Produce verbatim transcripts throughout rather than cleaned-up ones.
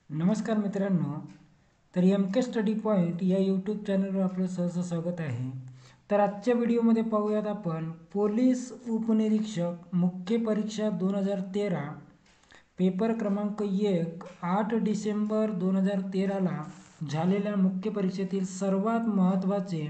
नमस्कार मित्रांनो, तर एम के स्टडी पॉईंट या यूट्यूब चॅनलवर आपलं सहर्ष स्वागत आहे. तर आजच्या व्हिडिओमध्ये पाहूयात आपण पोलीस उपनिरीक्षक मुख्य परीक्षा दोन हजार तेरा पेपर क्रमांक एक आठ डिसेंबर दोन हजार तेराला झालेल्या मुख्य परीक्षेतील सर्वात महत्त्वाचे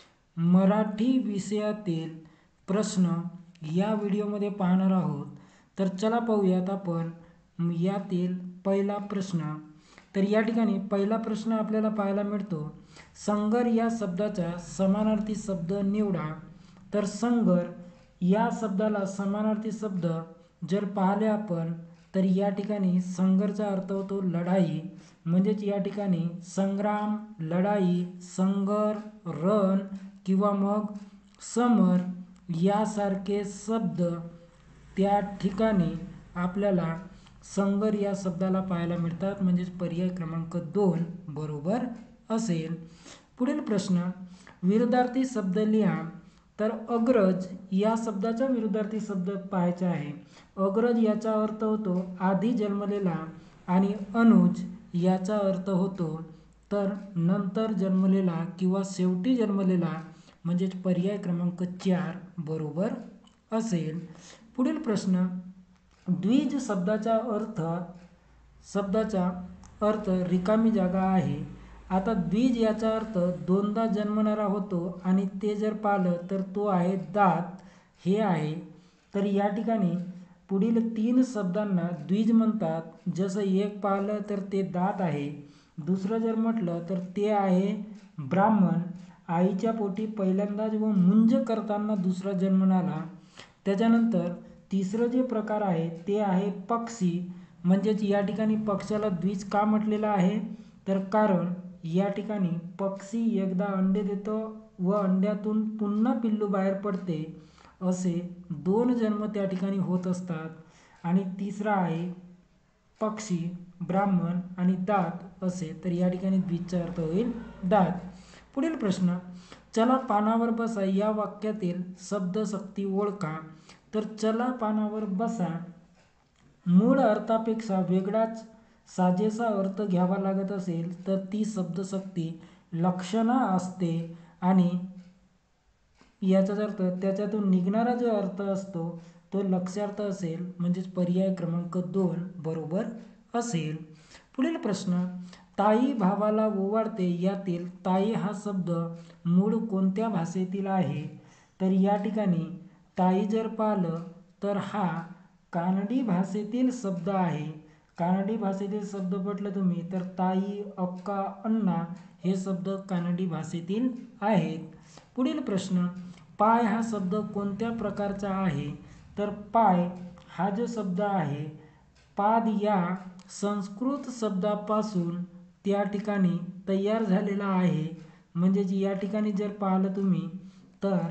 मराठी विषयातील प्रश्न या व्हिडिओमध्ये पाहणार आहोत. तर चला पाहूयात आपण यातील पहिला प्रश्न. तर या ठिकाणी पहिला प्रश्न आपल्याला पाहायला मिळतो, संगर या शब्दाचा समानार्थी शब्द निवडा. तर संगर या शब्दाला समानार्थी शब्द जर पाहिले आपण तर या ठिकाणी संगरचा अर्थ होतो लढाई, म्हणजेच या ठिकाणी संग्राम, लढाई, संगर, रण किंवा मग समर यासारखे शब्द त्या ठिकाणी आपल्याला संगर या शब्दाला पाहायला मिळतात, म्हणजेच पर्याय क्रमांक दोन बरोबर असेल. पुढील प्रश्न, विरुद्धार्थी शब्द लिहा. तर अग्रज या शब्दाचा विरुद्धार्थी शब्द पाहायचा आहे. अग्रज याचा अर्थ होतो आधी जन्मलेला आणि अनुज याचा अर्थ होतो तर नंतर जन्मलेला किंवा शेवटी जन्मलेला, म्हणजेच पर्याय क्रमांक चार बरोबर असेल. पुढील प्रश्न, द्विज शब्दाचा अर्थ शब्दाचा अर्थ रिकामी जागा आहे. आता द्विज याचा अर्थ दोनदा जन्मणारा होतो आणि ते जर पाहिलं तर तो आहे दात हे आहे. तर या ठिकाणी पुढील तीन शब्दांना द्विज म्हणतात. जसं एक पाहिलं तर ते दात आहे, दुसरं जर म्हटलं तर ते आहे ब्राह्मण, आईच्या पोटी पहिल्यांदाच व मुंज करताना दुसरा जन्मणारा. त्याच्यानंतर तिसरं जे प्रकार आहे ते आहे पक्षी, म्हणजेच या ठिकाणी पक्षाला द्विज का म्हटलेलं आहे तर कारण या ठिकाणी पक्षी एकदा अंडे देतो व अंड्यातून पुन्हा पिल्लू बाहेर पडते, असे दोन जन्म त्या ठिकाणी होत असतात. आणि तिसरा आहे पक्षी, ब्राह्मण आणि दात असे, तर या ठिकाणी द्विजचा अर्थ होईल दात. पुढील प्रश्न, चला पानावर बसा या वाक्यातील शब्दशक्ती ओळखा. तर चला पानावर बसा मूळ अर्थापेक्षा वेगळाच साजेसा अर्थ घ्यावा लागत असेल तर ती शब्दशक्ती लक्षणा असते आणि याचाच अर्थ त्याच्यातून निघणारा जो अर्थ असतो तो लक्ष्यार्थ असेल, म्हणजेच पर्याय क्रमांक दोन बरोबर असेल. पुढील प्रश्न, ताई भावाला ओवाळते यातील ताई हा शब्द मूळ कोणत्या भाषेतील आहे. तर या ठिकाणी ताई जर पाहिलं तर हा कानडी भाषेतील शब्द आहे. कानडी भाषेतील शब्द म्हटलं तुम्ही तर ताई, अक्का, अण्णा हे शब्द कानडी भाषेतील आहेत. पुढील प्रश्न, पाय हा शब्द कोणत्या प्रकारचा आहे. तर पाय हा जो शब्द आहे पाद या संस्कृत शब्दापासून त्या ठिकाणी तयार झालेला आहे, म्हणजेच या ठिकाणी जर पाहिलं तुम्ही तर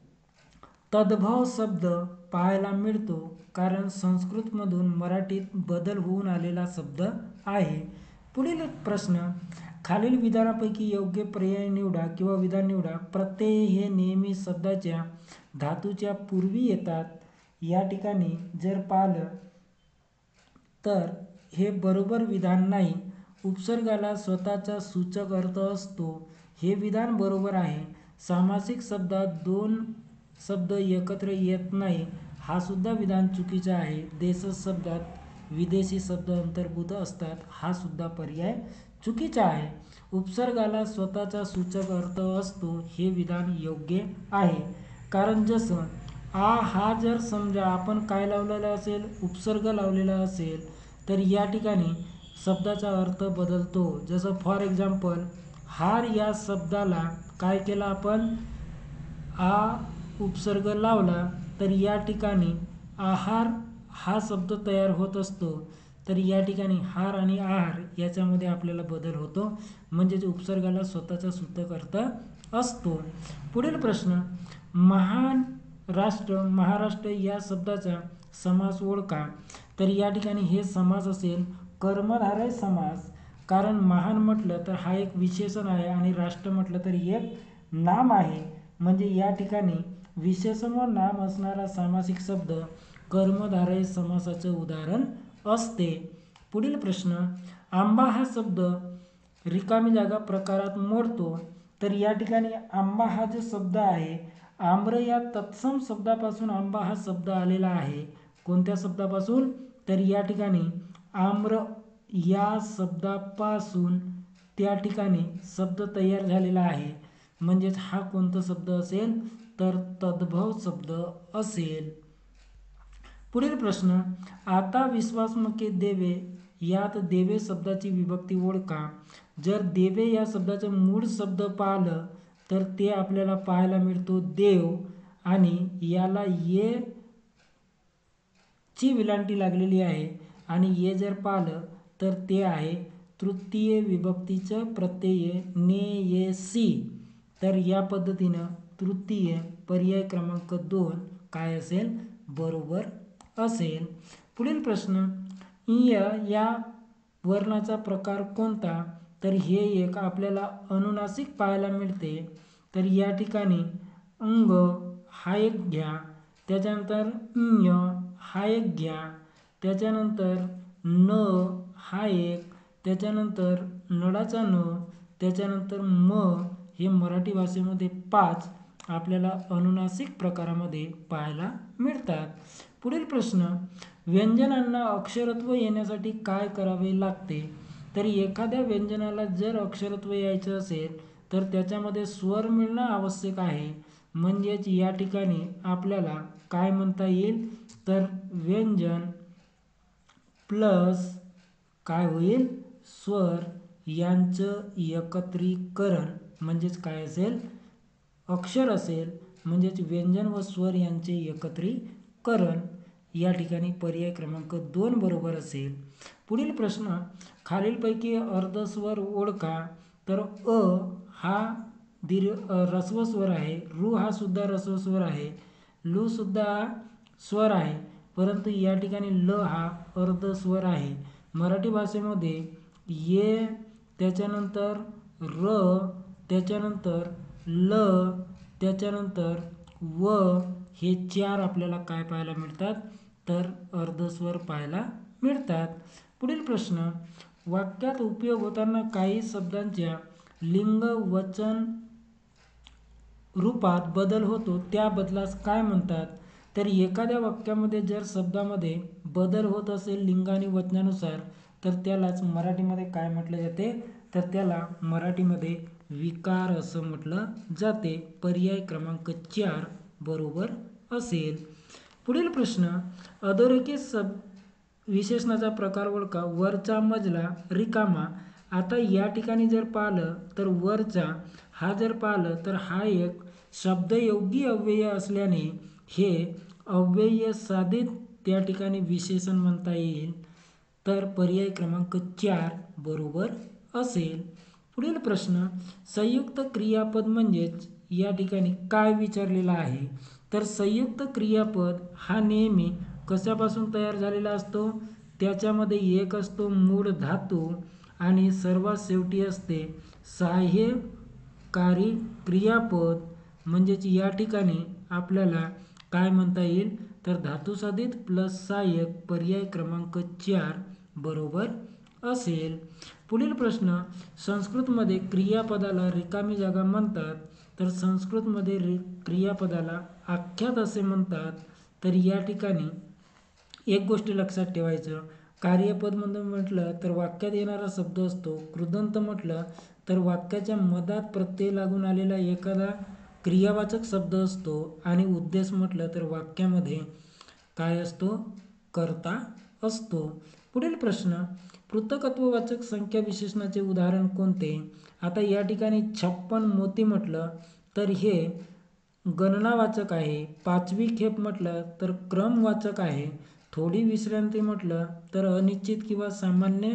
तद्भव शब्द पाहायला मिळतो, कारण संस्कृतमधून मराठीत बदल होऊन आलेला शब्द आहे. पुढील प्रश्न, खालील विधानापैकी योग्य पर्याय निवडा किंवा विधान निवडा. प्रत्यय हे नेहमी शब्दाच्या धातूच्या पूर्वी येतात. या ठिकाणी जर पाहिलं तर हे बरोबर विधान नाही. उपसर्गाला स्वतःचा सूचक अर्थ असतो, हे विधान बरोबर आहे. सामासिक शब्दात दोन शब्द एकत्र येत नाही, हा सुद्धा विधान चुकीचा आहे. देश शब्दात विदेशी शब्द अंतर्भूत असतात, हा सुद्धा पर्याय चुकीचा आहे. उपसर्गाला स्वतःचा सूचक अर्थ असतो, हे विधान योग्य आहे. कारण जसं आ हा जर समजा आपण काय लावलेला असेल, उपसर्ग लावलेला असेल तर या ठिकाणी शब्दाचा अर्थ बदलतो. जसं फॉर एक्झाम्पल हार या शब्दाला काय केलं आपण, आ उपसर्ग लावला तर या ठिकाणी आहार हा शब्द तयार होत असतो. तर या ठिकाणी हार आणि आहार याच्यामध्ये आपल्याला बदल होतो, म्हणजेच उपसर्गाला स्वतःचा सूचक अर्थ असतो. पुढील प्रश्न, महान राष्ट्र महाराष्ट्र या शब्दाचा समास ओळखा. तर या ठिकाणी हे समास असेल कर्मधारय समास, कारण महान म्हटलं तर हा एक विशेषण आहे आणि राष्ट्र म्हटलं तर एक नाम आहे, म्हणजे या ठिकाणी विशेषण व नाम असणारा सामासिक शब्द कर्मधारय समासाचं उदाहरण असते. पुढील प्रश्न, आंबा हा शब्द रिकामी जागा प्रकारात मोडतो. तर या ठिकाणी आंबा हा जो शब्द आहे, आम्र या तत्सम शब्दापासून आंबा हा शब्द आलेला आहे. कोणत्या शब्दापासून? तर या ठिकाणी आम्र या शब्दापासून त्या ठिकाणी शब्द तयार झालेला आहे. म्हणजेच हा कोणता शब्द असेल? तर तद्भव शब्द असेल. पुढील प्रश्न, आता विश्वासमुखे देवे यात देवे शब्दाची विभक्ती ओळखा. जर देवे या शब्दाचं मूळ शब्द पाहिलं तर ते आपल्याला पाहायला मिळतो देव, आणि याला ये ची विलांटी लागलेली आहे, आणि ये जर पाहिलं तर ते आहे तृतीय विभक्तीचं प्रत्यय ने ये सी. तर या पद्धतीनं तृतीय पर्याय क्रमांक दोन काय असेल? बरोबर असेल. पुढील प्रश्न, इय या वर्णाचा प्रकार कोणता? तर हे एक आपल्याला अनुनासिक पाहायला मिळते. तर या ठिकाणी अंग हा एक घ्या, त्याच्यानंतर इय हा एक घ्या, त्याच्यानंतर न हा एक, त्याच्यानंतर नडाचा न, त्याच्यानंतर म, हे मराठी भाषेमध्ये पाच आपल्याला अनुनासिक प्रकारामध्ये पाहायला मिळतात. पुढील प्रश्न, व्यंजनांना अक्षरत्व येण्यासाठी काय करावे लागते? तर एखाद्या व्यंजनाला जर अक्षरत्व यायचं असेल तर त्याच्यामध्ये स्वर मिळणं आवश्यक आहे. म्हणजेच या ठिकाणी आपल्याला काय म्हणता येईल? तर व्यंजन प्लस काय होईल? स्वर यांचं एकत्रीकरण म्हणजेच काय असेल? अक्षर असेल. म्हणजेच व्यंजन व स्वर यांचे एकत्रीकरण. या ठिकाणी पर्याय क्रमांक दोन बरोबर असेल. पुढील प्रश्न, खालीलपैकी अर्धस्वर ओळखा. तर अ हा दीर्घ ऱ्हस्व स्वर आहे, रू हा सुद्धा ऱ्हस्व स्वर आहे, लू सुद्धा स्वर आहे, परंतु या ठिकाणी ल हा अर्धस्वर आहे. मराठी भाषेमध्ये ये, त्याच्यानंतर र, त्याच्यानंतर ल, त्याच्यानंतर व हे चार आपल्याला काय पाहायला मिळतात? तर अर्धस्वर पाहायला मिळतात. पुढील प्रश्न, वाक्यात उपयोग होताना काही शब्दांच्या लिंग वचन रूपात बदल होतो, त्या बदलास काय म्हणतात? तर एखाद्या वाक्यामध्ये जर शब्दामध्ये बदल होत असेल लिंग आणि वचनानुसार तर त्यालाच मराठीमध्ये काय म्हटले जाते? तर त्याला मराठीमध्ये विकार असं म्हटलं जाते. पर्याय क्रमांक चार बरोबर असेल. पुढील प्रश्न, अधोरेखित शब्द विशेषणाचा प्रकार ओळखा. वरचा मजला रिकामा. आता या ठिकाणी जर पाहिलं तर वरचा हा जर पाहिलं तर हा एक शब्दयोगी अव्यय असल्याने हे अव्यय साधित त्या ठिकाणी विशेषण म्हणता येईल. तर पर्याय क्रमांक चार बरोबर असेल. पुढील प्रश्न, संयुक्त क्रियापद म्हणजेच या ठिकाणी काय विचारलेला आहे? तर संयुक्त क्रियापद हा नेहमी कशापासून तयार झालेला असतो? त्याच्यामध्ये एक असतो मूळ धातू आणि सर्वात शेवटी असते सहाय्यकारी क्रियापद. म्हणजेच या ठिकाणी आपल्याला काय म्हणता येईल? तर धातुसाधित प्लस सहाय्यक. पर्याय क्रमांक चार बरोबर असेल. पुढील प्रश्न, संस्कृतमध्ये क्रियापदाला रिकामी जागा म्हणतात. तर संस्कृतमध्ये रि क्रियापदाला आख्यात असे म्हणतात. तर या ठिकाणी एक गोष्ट लक्षात ठेवायचं, कार्यपद म्हणून म्हटलं तर वाक्यात येणारा शब्द असतो. कृदंत म्हटलं तर वाक्याच्या मधात प्रत्यय लागून आलेला एखादा क्रियावाचक शब्द असतो. आणि उद्देश म्हटलं तर वाक्यामध्ये काय असतो? कर्ता असतो. पुढील प्रश्न, पृथकत्ववाचक संख्या विशेषणाचे उदाहरण कोणते? आता या ठिकाणी छप्पन मोती म्हटलं तर हे गणनावाचक आहे. पाचवी खेप म्हटलं तर क्रमवाचक आहे. थोडी विश्रांती म्हटलं तर अनिश्चित किंवा सामान्य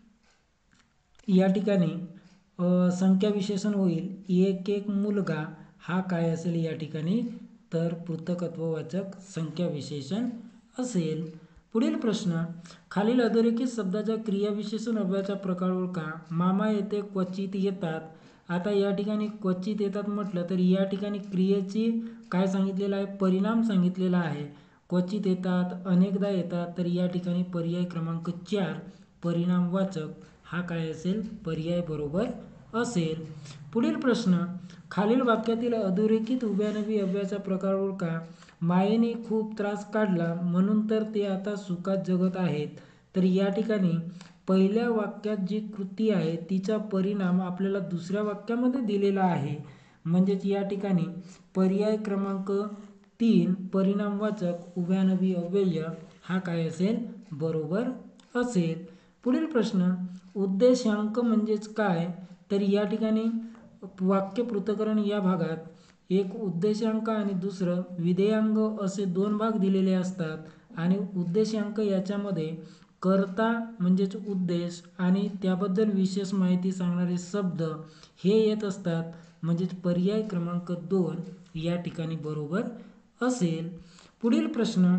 या ठिकाणी संख्या विशेषण होईल. एक एक मुलगा हा काय असेल या ठिकाणी? तर पृथकत्ववाचक संख्या विशेषण असेल. पुढील प्रश्न, खालील अधोरेखित शब्दाच्या क्रियाविशेषण अव्ययाचा प्रकार ओळखा. मामा येथे क्वचित येतात. आता या ठिकाणी क्वचित येतात म्हटलं तर या ठिकाणी क्रियेची काय सांगितलेलं आहे? परिणाम सांगितलेला आहे. क्वचित येतात, अनेकदा येतात. तर या ठिकाणी पर्याय क्रमांक चार परिणामवाचक हा काय असेल, पर्याय बरोबर असेल. पुढील प्रश्न, खालील वाक्यातील अधोरेखित उभ्यानवी अव्ययाचा प्रकार ओळखा. मायेने खूप त्रास काढला म्हणून तर ते आता सुखात जगत आहेत. तर या ठिकाणी पहिल्या वाक्यात जी कृती आहे तिचा परिणाम आपल्याला दुसऱ्या वाक्यामध्ये दिलेला आहे. म्हणजेच या ठिकाणी पर्याय क्रमांक तीन परिणामवाचक उभ्यानवी अव्यय हा काय असेल, बरोबर असेल. पुढील प्रश्न, उद्देशांक म्हणजेच काय. तर या ठिकाणी वाक्य पृथक्करण या भागात एक उद्देशांक आणि दुसरं विधेयांक असे दोन भाग दिलेले असतात आणि उद्देशांक याच्यामध्ये कर्ता म्हणजेच उद्देश आणि त्याबद्दल विशेष माहिती सांगणारे शब्द हे येत असतात. म्हणजेच पर्याय क्रमांक दोन या ठिकाणी बरोबर असेल. पुढील प्रश्न,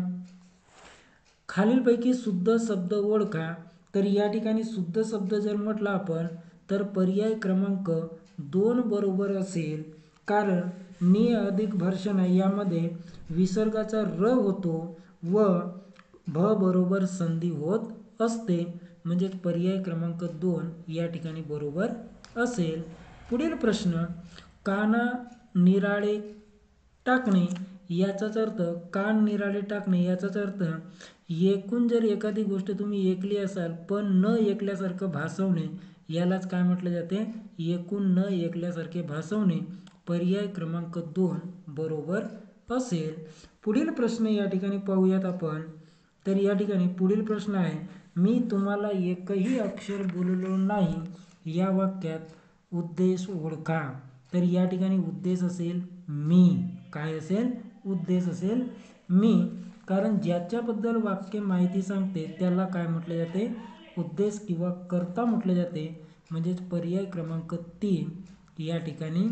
खालीलपैकी शुद्ध शब्द ओळखा. तर या ठिकाणी शुद्ध शब्द जर म्हटला आपण तर पर्याय क्रमांक दोन बरोबर असेल. कारण नि अधिक भर्षण यामध्ये विसर्गाचा र होतो व भ बरोबर संधी होत असते. म्हणजेच पर्याय क्रमांक दोन या ठिकाणी बरोबर असेल. पुढील प्रश्न, काना निराळे टाकणे याचाच अर्थ, कान निराळे टाकणे याचाच अर्थ एकूण जर एखादी गोष्ट तुम्ही ऐकली असाल पण न ऐकल्यासारखं भासवणे यालाच काय म्हटले जाते, एकूण न ऐकल्यासारखे भासवणे. पर्याय क्रमांक दोन बरोबर असेल. पुढील प्रश्न या ठिकाणी पाहूयात आपण. तर या ठिकाणी पुढील प्रश्न आहे, मी तुम्हाला एकही अक्षर बोललो नाही या वाक्यात उद्देश ओळखा. तर या ठिकाणी उद्देश असेल मी. काय असेल, उद्देश असेल मी. कारण ज्याच्याबद्दल वाक्य माहिती सांगते त्याला काय म्हटले जाते, उद्देश किंवा कर्ता म्हटले जाते. म्हणजेच पर्याय क्रमांक तीन या ठिकाणी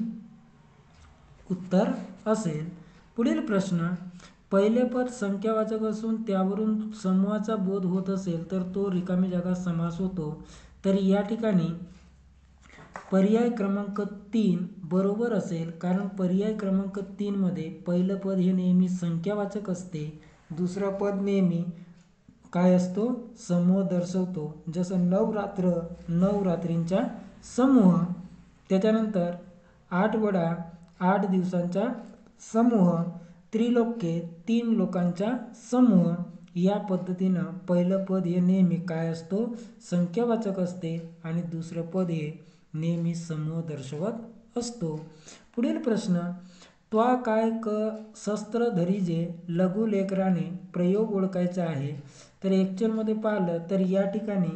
उत्तर असेल. पुढील प्रश्न, पहिले पद संख्यावाचक असून त्यावरून समूहाचा बोध होत असेल तर तो रिकामी जागा समास होतो. तर या ठिकाणी पर्याय क्रमांक तीन बरोबर असेल. कारण पर्याय क्रमांक तीन मध्ये पहिलं पद हे नेहमी संख्यावाचक असते, दुसरं पद नेहमी काय असतो, समूह दर्शवतो. जसं नवरात्र, नऊ रात्रींचा समूह. त्याच्यानंतर आठ वडा, आठ दिवसांचा समूह. त्रिलोक्ये, तीन लोकांचा समूह. या पद्धतीनं पहिलं पद हे नेहमी काय असतो, संख्यावाचक असते आणि दुसरं पद हे नेहमी समूह दर्शवत असतो. पुढील प्रश्न, त्वा काय क शस्त्र धरिजे लघुलेकराने प्रयोग ओळखायचा आहे. तर ॲक्च्युअलमध्ये पाहिलं तर या ठिकाणी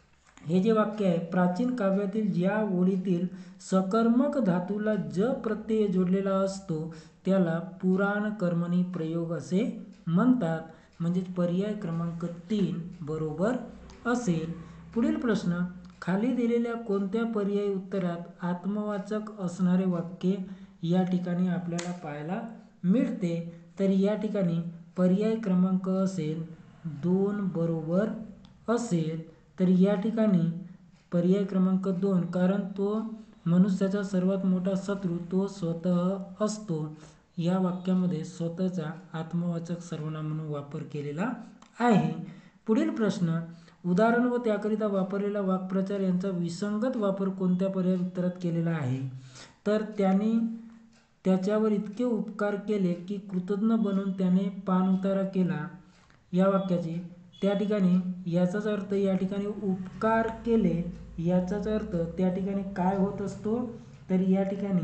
हे जे वाक्य आहे, प्राचीन काव्यातील ज्या ओळीतील सकर्मक धातूला ज प्रत्यय जोडलेला असतो त्याला पुराण कर्मणी प्रयोग असे म्हणतात. म्हणजेच पर्याय क्रमांक तीन बरोबर असेल. पुढील प्रश्न, खाली दिलेल्या कोणत्या पर्यायी उत्तरात आत्मवाचक असणारे वाक्य या ठिकाणी आपल्याला पाहायला मिळते. तर या ठिकाणी पर्याय क्रमांक असेल दोन बरोबर असेल. तर या ठिकाणी पर्याय क्रमांक दोन, कारण तो मनुष्याचा सर्वात मोठा शत्रू तो स्वतः असतो. या वाक्यामध्ये स्वतःचा आत्मवाचक सर्वनाम म्हणून वापर केलेला आहे. पुढील प्रश्न, उदाहरण व त्याकरिता वापरलेला वाक्प्रचार यांचा विसंगत वापर कोणत्या पर्याय उत्तरात केलेला आहे. तर त्याने त्याच्यावर इतके उपकार केले की कृतज्ञ बनून त्याने पाणउतारा केला या वाक्याची. त्या ठिकाणी याचाच अर्थ या ठिकाणी उपकार केले याचाच अर्थ त्या ठिकाणी काय होत असतो, तर या ठिकाणी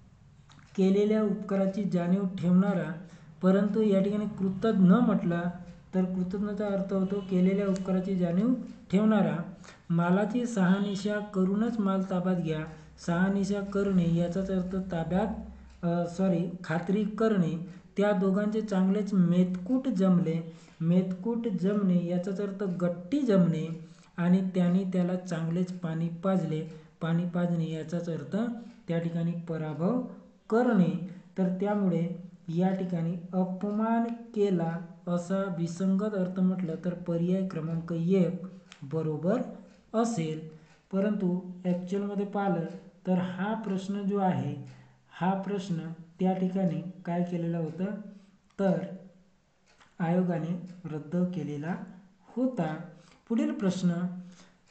केलेल्या उपकाराची जाणीव ठेवणारा. परंतु या ठिकाणी कृतज्ञ म्हटला तर कृतज्ञचा अर्थ होतो केलेल्या उपकाराची जाणीव ठेवणारा. मालाची शहानिशा करूनच माल ताब्यात घ्या. शहानिशा करणे याचाच अर्थ ताब्यात सॉरी खात्री करणे. त्या दोघांचे चांगलेच मेतकूट जमले. मेतकूट जमणे याचाच अर्थ गट्टी जमणे आणि त्यांनी त्याला चांगलेच पाणी पाजले. पाणी पाजणे याचाच अर्थ त्या ठिकाणी पराभव करणे. तर त्यामुळे या ठिकाणी अपमान केला असा विसंगत अर्थ म्हटलं तर पर्याय क्रमांक एक बरोबर असेल. परंतु ॲक्च्युअलमध्ये पाहिलं तर हा प्रश्न जो आहे हा प्रश्न त्या ठिकाणी काय केलेला होता, तर आयोगाने रद्द केलेला होता. पुढील प्रश्न,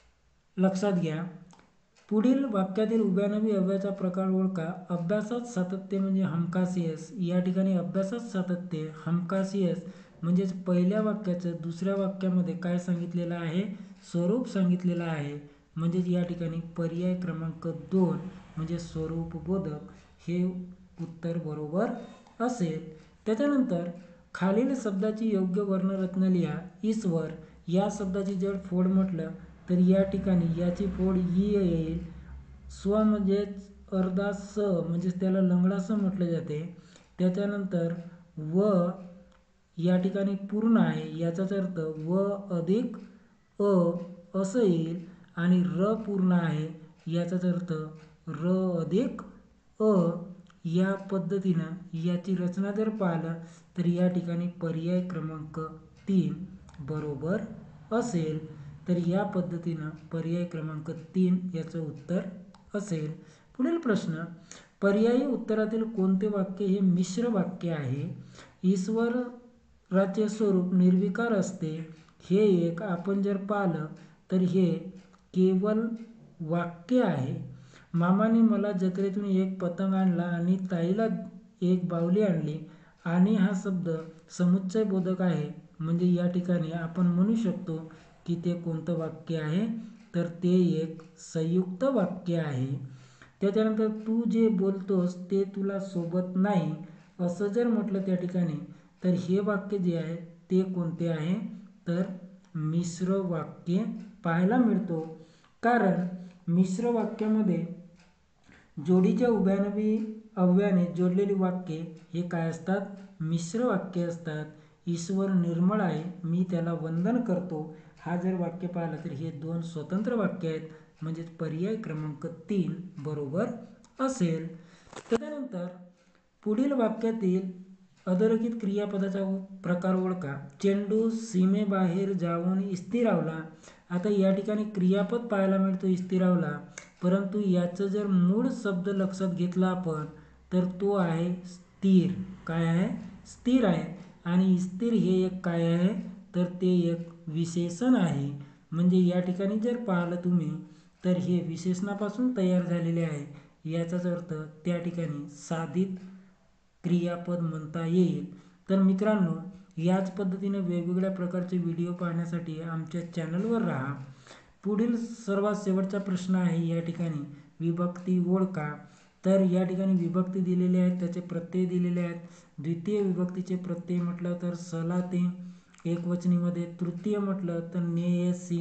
लक्षात घ्या. पुढील वाक्यातील उभ्यानवी अव्ययाचा प्रकार ओळखा. अभ्यासात सातत्य म्हणजे हमखास यश. या ठिकाणी अभ्यासात सातत्य हमखास यश म्हणजेच पहिल्या वाक्याचं दुसऱ्या वाक्यामध्ये काय सांगितलेलं आहे, स्वरूप सांगितलेलं आहे. म्हणजेच या ठिकाणी पर्याय क्रमांक दोन म्हणजे स्वरूपबोधक हे उत्तर बरोबर असेल. त्याच्यानंतर खालील शब्दाची योग्य वर्णरचना लिहा. ईश्वर या शब्दाची जर फोड म्हटलं तर या ठिकाणी याची फोड ई येईल. स्व म्हणजेच अर्धा स म्हणजेच त्याला लंगडा स म्हटले जाते. त्याच्यानंतर व या ठिकाणी पूर्ण आहे, याचाच अर्थ व अधिक अ असं येईल. आणि र पूर्ण आहे, याचाच अर्थ र अधिक अ. या पद्धतीनं याची रचना जर पाहिलं तर या ठिकाणी पर्याय क्रमांक तीन बरोबर असेल. तर या पद्धतीनं पर्याय क्रमांक तीन याचं उत्तर असेल. पुढील प्रश्न, पर्यायी उत्तरातील कोणते वाक्य हे मिश्र वाक्य आहे. ईश्वराचे स्वरूप निर्विकार असते हे एक आपण जर पाहिलं तर हे केवळ वाक्य आहे. मामाने मला जत्रेतून एक पतंग आणला आणि ताईला एक बाहुली आणली आणि हा शब्द समुच्चय बोधक आहे. म्हणजे या ठिकाणी आपण म्हणू शकतो की ते कोणतं वाक्य आहे, तर ते एक संयुक्त वाक्य आहे. त्याच्यानंतर तू जे बोलतोस ते तुला सोबत नाही असं जर म्हटलं त्या ठिकाणी तर हे वाक्य जे आहे ते कोणते आहे, तर मिश्र वाक्य पाहायला मिळतो. कारण मिश्र वाक्यामध्ये जोडीच्या उभ्यानवी अव्ययाने जोडलेली वाक्ये हे काय असतात, मिश्र वाक्य असतात. ईश्वर निर्मळ आहे, मी त्याला वंदन करतो, हा जर वाक्य पाहिलं तर हे दोन स्वतंत्र वाक्य आहेत. म्हणजेच पर्याय क्रमांक तीन बरोबर असेल. त्यानंतर पुढील वाक्यातील अधोरेखित क्रियापदाचा प्रकार ओळखा. चेंडू सीमेबाहेर जाऊन स्थिरावला. आता या ठिकाणी क्रियापद पाहायला मिळतो स्थिरावला, परंतु याचं जर मूळ शब्द लक्षात घेतला आपण तर तो आहे स्थिर. काय आहे, स्थिर आहे. आणि स्थिर हे एक काय आहे, तर ते एक विशेषण आहे. म्हणजे या ठिकाणी जर पाहिलं तुम्ही तर हे विशेषणापासून तयार झालेले आहे. याचाच अर्थ त्या ठिकाणी साधित क्रियापद म्हणता येईल. तर मित्रांनो, याच पद्धतीने वेगवेगळ्या प्रकारचे व्हिडिओ पाहण्यासाठी आमच्या चॅनलवर राहा. पुढील सर्वात शेवटचा प्रश्न आहे या ठिकाणी विभक्ती ओळखा. तर या ठिकाणी विभक्ती दिलेले आहेत, त्याचे प्रत्यय दिलेले आहेत. द्वितीय विभक्तीचे प्रत्यय म्हटलं तर सला ते, एकवचनीमध्ये तृतीय म्हटलं तर नेयसी,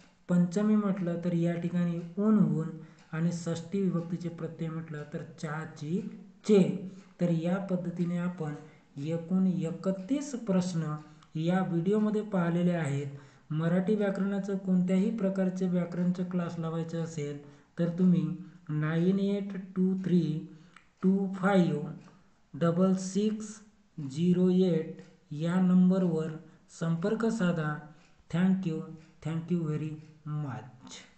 पंचमी म्हटलं तर या ठिकाणी ऊन ऊन, आणि षष्ठी विभक्तीचे प्रत्यय म्हटलं तर चहाची चे. तर या पद्धतीने आपण एकूण एकतीस प्रश्न या व्हिडिओमध्ये पाहिलेले आहेत. मराठी व्याकरणाचं कोणत्याही प्रकारचे व्याकरणचं क्लास लावायचं असेल तर तुम्ही nine eight two three two five double six zero eight या नंबरवर संपर्क साधा. Thank you thank you very much.